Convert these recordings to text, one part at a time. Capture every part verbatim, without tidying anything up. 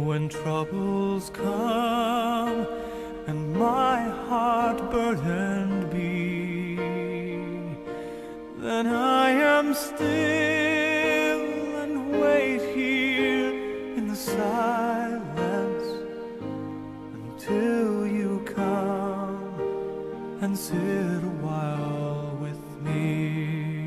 When troubles come and my heart burdened be, then I am still and wait here in the silence until you come and sit a while with me.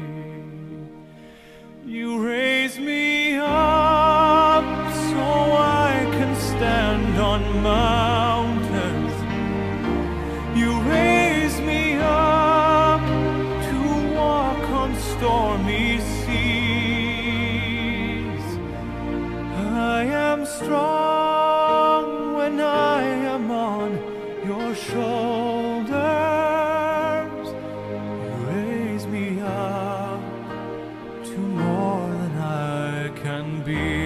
You raise me up so I can stand on mountains. You raise me up to walk on stormy seas. I am strong when I am on your shoulders. You raise me up to more than I can be.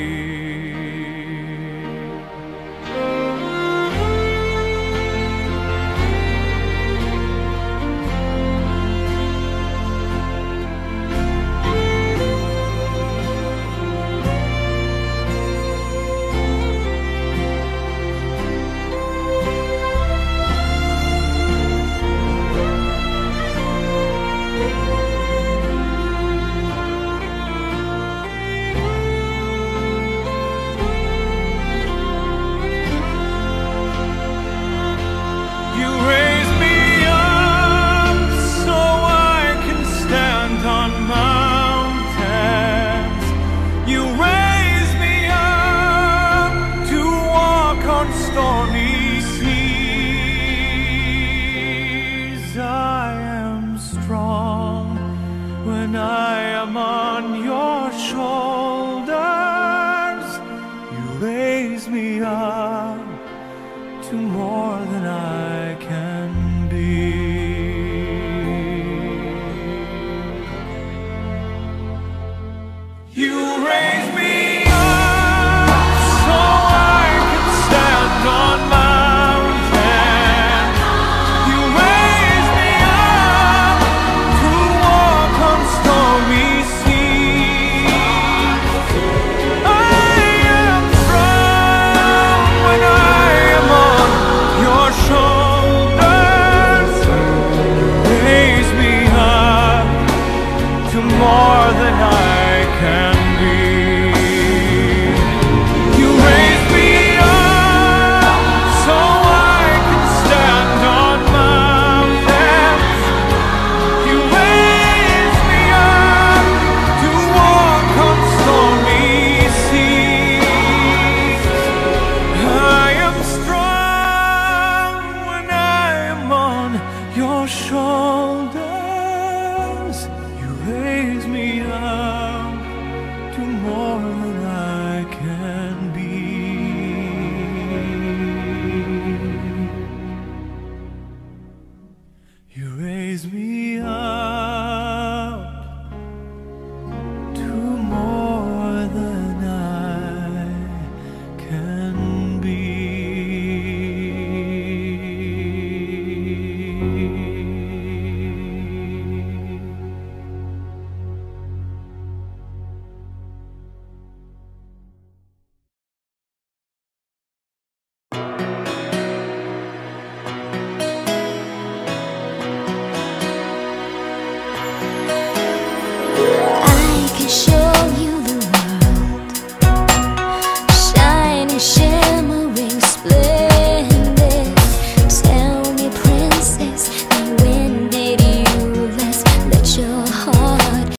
I can share